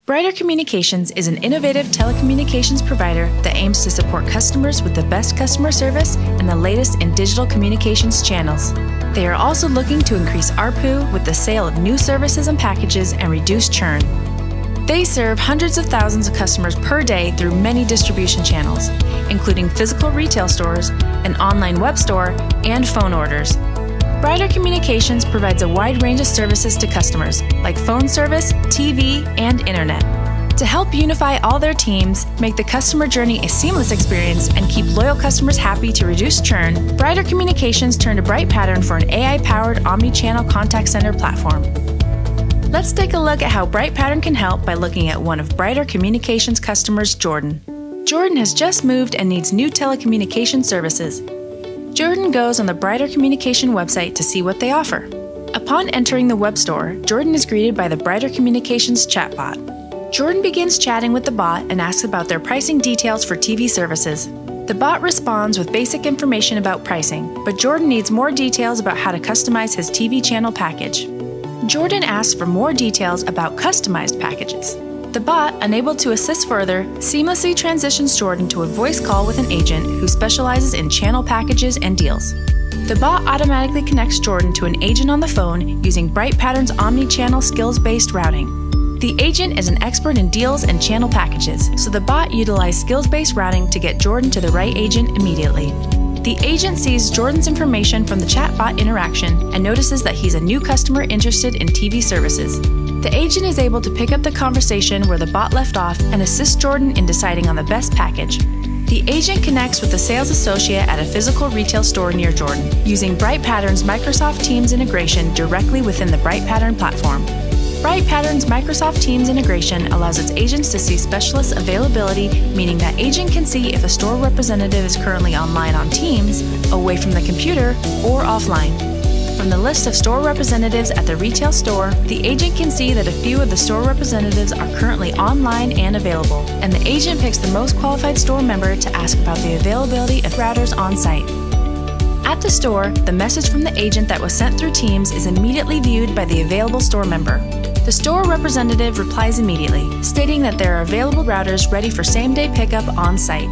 Brighter Communications is an innovative telecommunications provider that aims to support customers with the best customer service and the latest in digital communications channels. They are also looking to increase ARPU with the sale of new services and packages and reduce churn. They serve hundreds of thousands of customers per day through many distribution channels, including physical retail stores, an online web store, and phone orders. Brighter Communications provides a wide range of services to customers, like phone service, TV, and internet. To help unify all their teams, make the customer journey a seamless experience, and keep loyal customers happy to reduce churn, Brighter Communications turned to BrightPattern for an AI-powered omni-channel contact center platform. Let's take a look at how BrightPattern can help by looking at one of Brighter Communications customers, Jordan. Jordan has just moved and needs new telecommunication services. Jordan goes on the Brighter Communication website to see what they offer. Upon entering the web store, Jordan is greeted by the Brighter Communications chatbot. Jordan begins chatting with the bot and asks about their pricing details for TV services. The bot responds with basic information about pricing, but Jordan needs more details about how to customize his TV channel package. Jordan asks for more details about customized packages. The bot, unable to assist further, seamlessly transitions Jordan to a voice call with an agent who specializes in channel packages and deals. The bot automatically connects Jordan to an agent on the phone using BrightPattern's omni-channel skills-based routing. The agent is an expert in deals and channel packages, so the bot utilized skills-based routing to get Jordan to the right agent immediately. The agent sees Jordan's information from the chatbot interaction and notices that he's a new customer interested in TV services. The agent is able to pick up the conversation where the bot left off and assist Jordan in deciding on the best package. The agent connects with the sales associate at a physical retail store near Jordan, using BrightPattern's Microsoft Teams integration directly within the BrightPattern platform. BrightPattern's Microsoft Teams integration allows its agents to see specialist availability, meaning that agent can see if a store representative is currently online on Teams, away from the computer, or offline. From the list of store representatives at the retail store, the agent can see that a few of the store representatives are currently online and available, and the agent picks the most qualified store member to ask about the availability of routers on site. At the store, the message from the agent that was sent through Teams is immediately viewed by the available store member. The store representative replies immediately, stating that there are available routers ready for same-day pickup on site.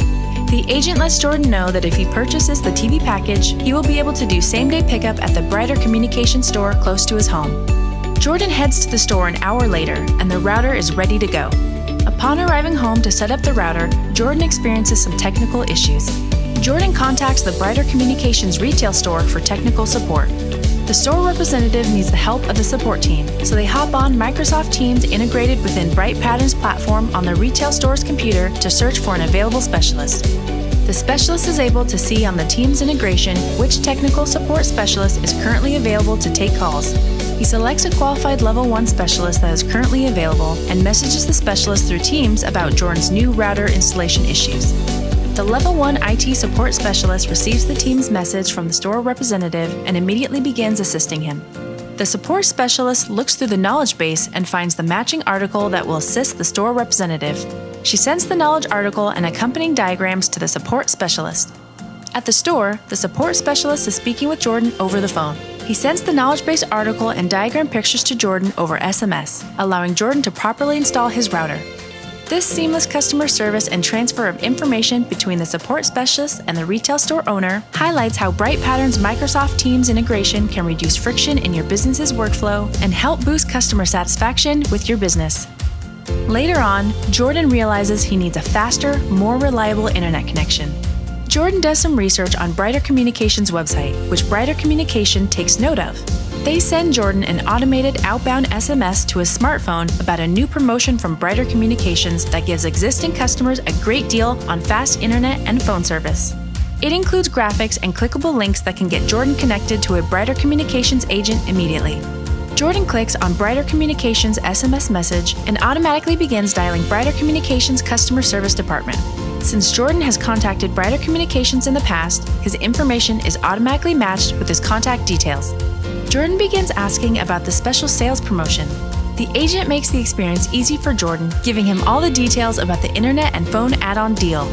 The agent lets Jordan know that if he purchases the TV package, he will be able to do same-day pickup at the Brighter Communication store close to his home. Jordan heads to the store an hour later, and the router is ready to go. Upon arriving home to set up the router, Jordan experiences some technical issues. Jordan contacts the Brighter Communications retail store for technical support. The store representative needs the help of the support team, so they hop on Microsoft Teams integrated within BrightPattern's platform on the retail store's computer to search for an available specialist. The specialist is able to see on the Teams integration which technical support specialist is currently available to take calls. He selects a qualified Level 1 specialist that is currently available and messages the specialist through Teams about Jordan's new router installation issues. The Level 1 IT support specialist receives the team's message from the store representative and immediately begins assisting him. The support specialist looks through the knowledge base and finds the matching article that will assist the store representative. She sends the knowledge article and accompanying diagrams to the support specialist. At the store, the support specialist is speaking with Jordan over the phone. He sends the knowledge base article and diagram pictures to Jordan over SMS, allowing Jordan to properly install his router. This seamless customer service and transfer of information between the support specialist and the retail store owner highlights how BrightPattern's Microsoft Teams integration can reduce friction in your business's workflow and help boost customer satisfaction with your business. Later on, Jordan realizes he needs a faster, more reliable internet connection. Jordan does some research on Brighter Communications' website, which Brighter Communication takes note of. They send Jordan an automated outbound SMS to his smartphone about a new promotion from Brighter Communications that gives existing customers a great deal on fast internet and phone service. It includes graphics and clickable links that can get Jordan connected to a Brighter Communications agent immediately. Jordan clicks on Brighter Communications' SMS message and automatically begins dialing Brighter Communications' customer service department. Since Jordan has contacted Brighter Communications in the past, his information is automatically matched with his contact details. Jordan begins asking about the special sales promotion. The agent makes the experience easy for Jordan, giving him all the details about the internet and phone add-on deal.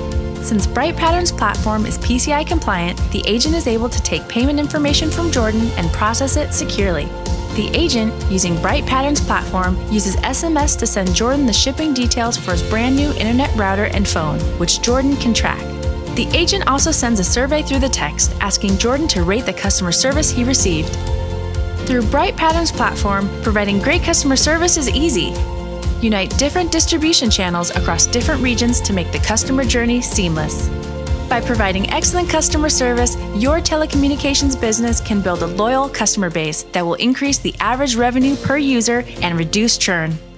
Since Bright Patterns platform is PCI compliant, the agent is able to take payment information from Jordan and process it securely. The agent, using Bright Patterns platform, uses SMS to send Jordan the shipping details for his brand new internet router and phone, which Jordan can track. The agent also sends a survey through the text, asking Jordan to rate the customer service he received. Through Bright Patterns platform, providing great customer service is easy. Unite different distribution channels across different regions to make the customer journey seamless. By providing excellent customer service, your telecommunications business can build a loyal customer base that will increase the average revenue per user and reduce churn.